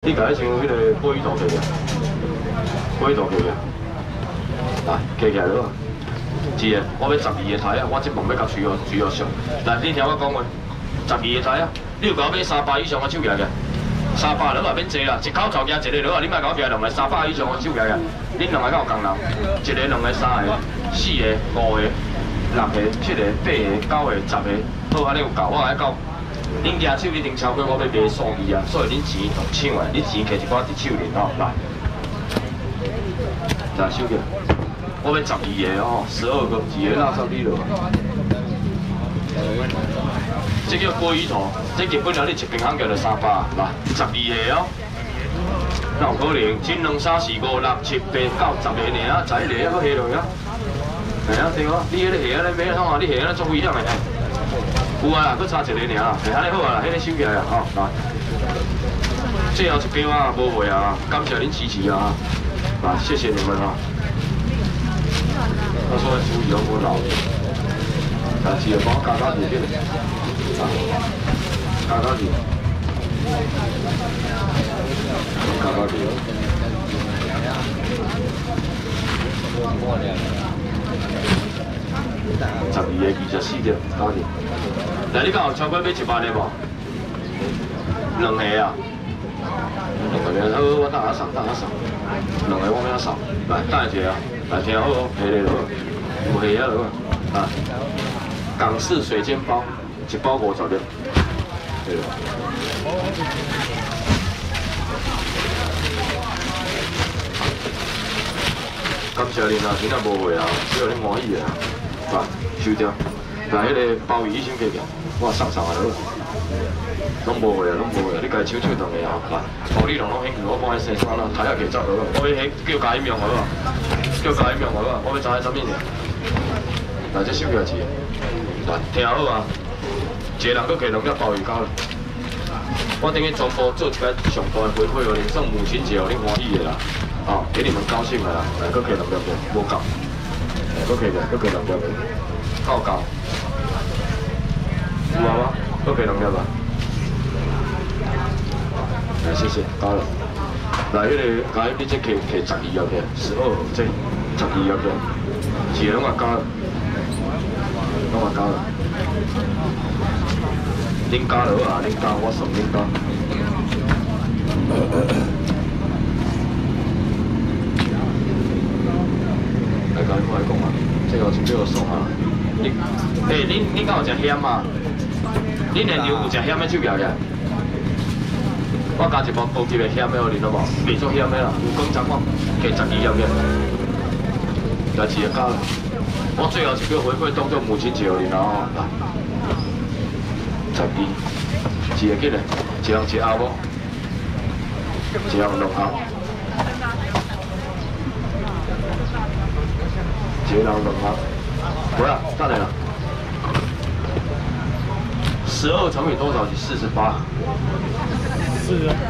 你家像迄个鲑鱼头起个，鲑鱼头起个，来起起来了。一个，我要12个台啊，我即梦要甲随后上。来，你听我讲话，12个台啊，你有甲我买300以上，我手举个。 300落也免济啦，一口头加一个落啊，你莫甲我加两个300以上，我手举个。恁两个敢有共人？一个、两个、3个、4个、5个、6个、7个、8个、9个、10个，好，安尼有够，我来到。恁举手一定超过我要卖数字啊，所以恁钱同抢的，恁钱摕一寡伫手里吼，来，来手举，我要12个哦，12个，一个垃圾你落。这叫鲑鱼头，这基本上你一平方叫做300，来12个哦。哪有可能？1、2、3、4、5、6、7、8、9、10个尔，11个还佫下落啊？系啊，对啊，你迄个下啊，你买怎啊？你下啊，足危险的。有啊，佫差一个尔，系安尼好啊，迄个收起来啊，吼，来。最后一标啊，无卖啊，感谢恁支持啊，来，谢谢你们啊。我说的注意哦，我老。来，记得帮我加加点点。 加多啲，加多啲。12个、24条，加啲。嗱，你敢有超过买1万的无？2个啊？2个好，我等下送，2个我免送。来，等一下啊，来听好，下嚟落，有下啊落啊。港式水煎包，1包50粒。 对了，感谢恁啊，真正无货啊，只有恁欢喜的啊，来收掉。来，迄个鲍鱼先给我送啊了，拢无货啊，拢无货啊，你家手两个啊，来，鲍鱼拢兴，我帮伊生产啦，睇下其走落，我要叫加一秒好啊，叫加一秒好啊，我要知下啥物事。来，这收起来钱，来听好啊。 一个人搁给2粒鲍鱼糕了，我等于全部做一个上大的回馈哦，送母亲节哦，恁欢喜的啦，哦，给你们高兴的啦，来，搁给2粒的，无够，搁给2粒的，够够，有啊，搁给2粒吧，来，谢谢，到了，来，迄个，甲你这给12粒的，12这12粒的，一个拢也加了，拢也加了。 恁加落啊，恁加，我送恁加。来讲，我来讲啊，这个就叫我送啊。恁敢有食咸啊？恁连牛有食咸的手摇个？我加1包高级的咸的互恁好无？袂足咸的啦，有讲10我加12粒个，来一个加了。我最后一个回馈当做母亲节互恁哦，来。 12，一个几个，一人1盒无，一人2盒，一人2盒，不啦，等下啦。12乘以多少是48？ 是啊，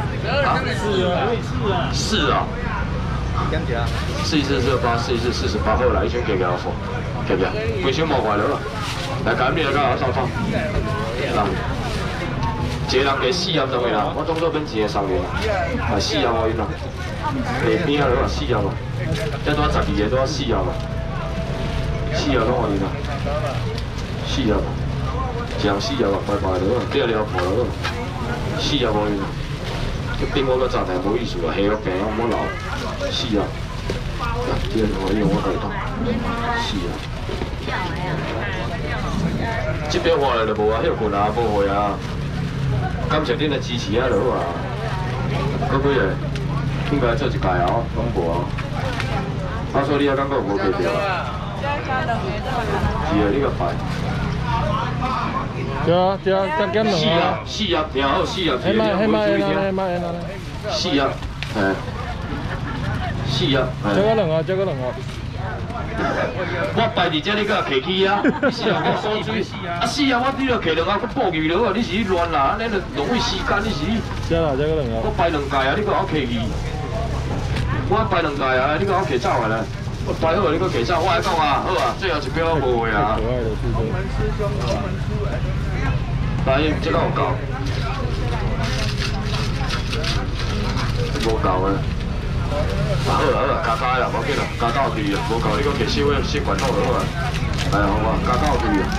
是啊。4一次48，4一次48，好啦，已经加加付，加加，规箱无坏了啦。来，今日来甲我收收。 啦，一个人加4盒钟的啦，我当作免钱的送你啦，啊4盒互因啦，下边啊落啊4盒啊，这拄12个拄啊4盒啊，4盒拢互因啦，4盒，一人4盒啊，拜拜落啊，第2条破落，4盒互因啦，这边我搁早台无意思啊，下个病我唔好留，4盒，这个互因我家己当4盒。 这边货来就无啊，迄个份啊无货啊，感谢恁的支持啊就好啊。搁几个，应该做一届啊，拢无啊。啊，所以你也感觉无袂着啊？是啊，你个快。 对啊，再减2 啊。4盒，听好4盒， 迄卖 4盒，嘿，4盒， 这个2盒，这个2盒。 我摆伫遮，你搁客气啊？4盒我锁水，啊4盒我你著摕2盒，搁补鱼落啊！你是去乱啦，安尼著浪费时间，你是去？ 这啦，这个2盒。我摆2届啊，你搁我客气？我摆2届啊，你搁我客走啊啦？我摆好，你搁客走，我来讲啊，好啊，最后一标无话啊。来，这个有够。 无够啊！好啊，加加啦，无紧啦，加到去啊，无够你搁摕小个吸管弄就好啊。哎呀，好啊，加到去啊！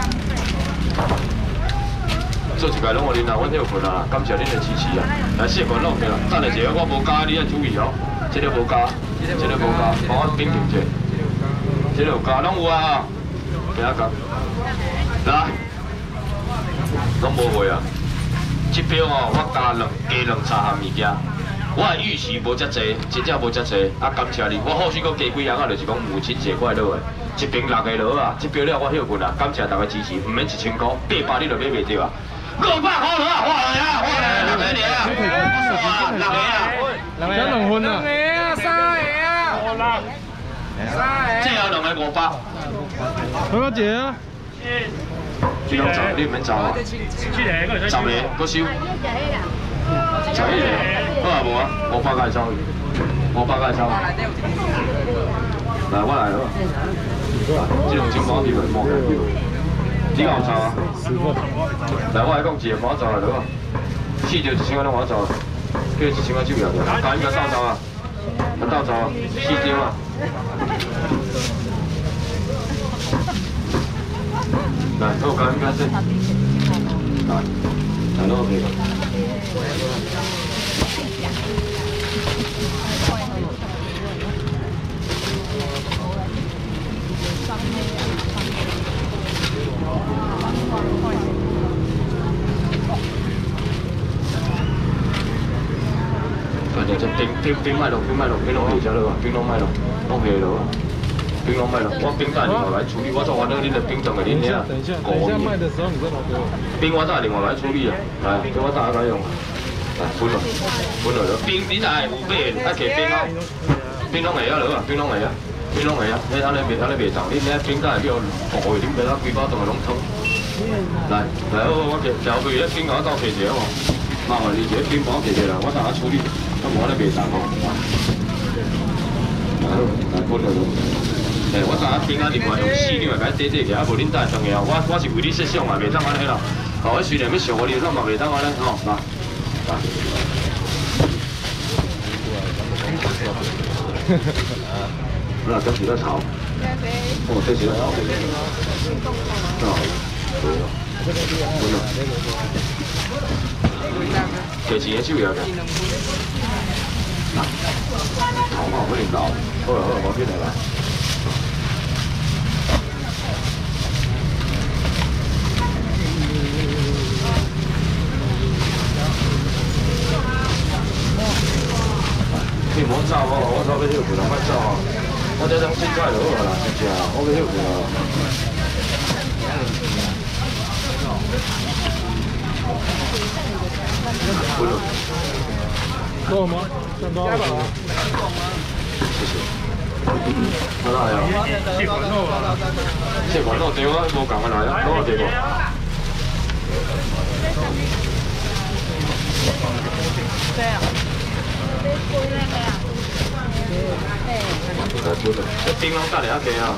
做一届拢互恁啦，阮休困啦，感谢恁的支持啊！来吸管弄起啦，等下一个我无加，你爱注意哦。这个无加，这个无加，帮我冰停者。这个有加，拢有啊！听讲，来，拢无会啊！这边哦，我加两茶项物件。 我的预期无遮济，真正无遮济，啊感谢你！我后续搁加几样啊，就是讲母亲节快乐的，一瓶6个螺啊，这标了我休困啊，感谢大家支持，唔免1000块，800你就买袂着啊！500块螺啊，换来啊，换来6个呢啊，6个啊， 这2分啊 2个啊，3个啊，3个， 这后2个500， 好个姐啊！ 你拢走，你唔免走啊，10个搁收。 11个，好啊无啊，500块收，500块收。来，我来了。这种情况你们莫看。你敢有收啊？10分。来，我来讲一个，我走来了。4张1000块拢我走，叫1000块手摇着，赶紧甲倒走啊！倒走啊，4张啊。来，我赶紧开始。来，拢 OK 了。 就冰卖咯，冰拢回家了啊，冰拢卖咯，拢下了啊，冰拢卖咯，我冰再另外来处理，我做完了恁的冰等下恁遐。 等一下卖的时候你再拿给我。 冰我再另外来处理啊，来，给我打开用。来，分了了，冰你来有买，爱摕冰啊，冰拢下了啊，冰拢下啊，冰拢下啊，你安尼袂涨，恁遐冰再叫5个，恁买到规包冻个拢汤。来，我调配咧冰我倒摕一个哦，麻烦你一个冰帮我摕一个啦，我等下处理。 我无咧袂当哦，来分了咯。诶，我昨下冰啊，另外用4两来甲你起，啊无恁等下当下，我是为你设想嘛，袂当安尼啦。哦，我虽然要上我你，咱嘛袂当安尼吼，来。那这是在炒。哦，这是在炒。分了。摕钱的手摇个。 头毛不领导，好了，我进来了。你莫走哦，我走要休困，莫走哦。我这张凊彩就好啦，真正，我要休困哦。不了。 够吗？蛋糕。 谢谢。好啦，谢管道啊。谢管道电话无共我来啊，攞我电话。对啊。冰拢等下加啊。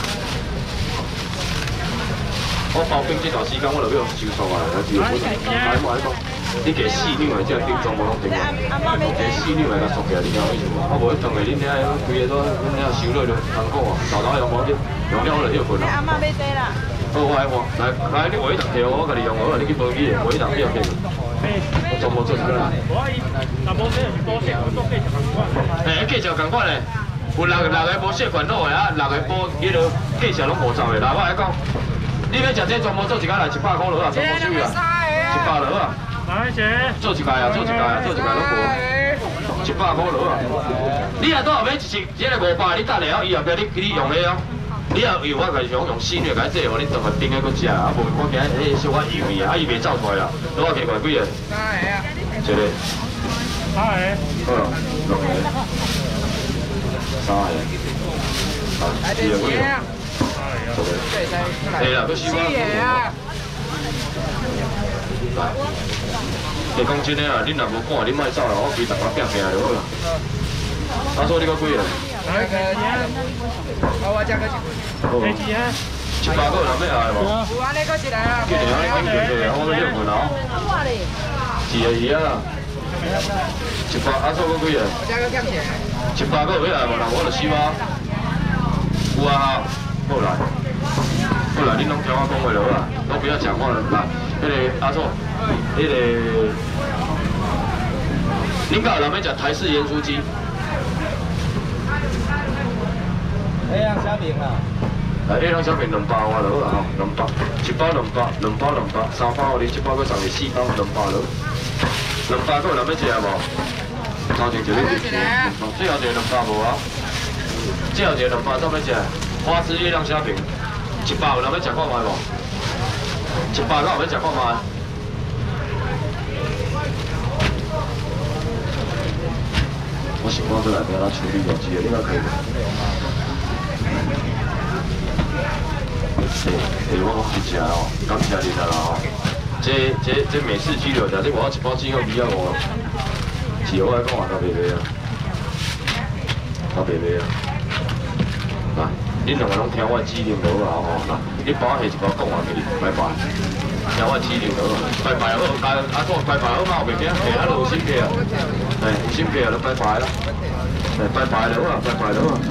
我包冰这段时间我就要收束啊，来自来我来讲。 你加4两的这冰装无拢定啊？加4两的甲缩起来，你听有意思无？啊无，当下恁遐规个都恁遐收落就艰苦啊，豆豆用无去，用了我就休困啦。阿妈买济啦。好，我来看，来你画一张摕我，甲你用好，你去报记的，画一张表给你。我全部做出来。那无这是保险，我做计就同款。诶，计就同款嘞，有6个无血管路的啊，6个保迄落计就拢50个。来，我来讲，你要食这全部做一间来100块落啊，全部收啦，100落啊。 做一届啊，做一届拢无，100块落啊！你若倒后尾这个500，你等下哦，以后你用个哦，你若有我家想用4两解这哦，你当下冰个搁食啊，无我惊迄小可油伊啊，伊袂走出来啦，攞我加块几个？一个。好个。好了，6个。3个。啊，4个几个？10个。对啦，搁4个。来。 你讲真诶啊，恁若无赶，恁莫走啦，我规逐个拼拼就好啦。阿叔，你搁几个？我这个1份。100个人要来无？有安尼搁一个啊。叫电话你紧过去啊，我要休困啊。是啊是啊。 100阿叔讲几个？ 我加个降钱。 100个要来无啦？我就希望有啊，好来，好来，恁拢听我讲话落啦，都不要讲话了啦。迄个阿叔，迄个，恁家有人要食台式盐酥鸡？ 哎呀，虾饼啊！ 来，两小饼2包啊，落啦吼，2包，1包2包，2包2包，3包你1包搁送你4包2包落，2包搁有人要食无？头前就你2包，最后一个2包无啊？最后一个2包怎要食？花枝月亮虾饼，100有人要食看卖无？100敢有要食看卖？我想看出来要哪处理掉，只个应该可以。我讲真正哦，感谢你啦吼。这美式鸡柳，这我1包鸡肉2啊5，是我来讲话较袂袂啊，较袂袂啊。来，恁两个拢听我指令就好啊吼。来，你帮我下1包讲话给你，拜拜。听我指令就好，拜拜好，阿叔拜拜好嘛，后袂惊，下啊有心气啊，有心气啊，就拜拜啦，拜拜就好啊，拜拜就好啊。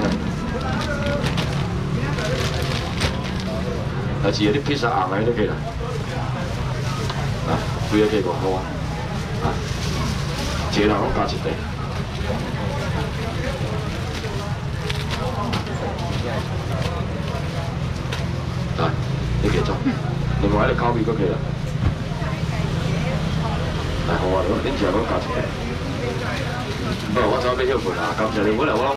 啊，是啊，你披萨红的都可以啦。啊，规个价5块啊。啊，一个人拢加1块。来，你继续。另外一个烤味搁可以啦。来，好啊，恁食拢加1块。不，我早要休困啦，感谢你，我来我。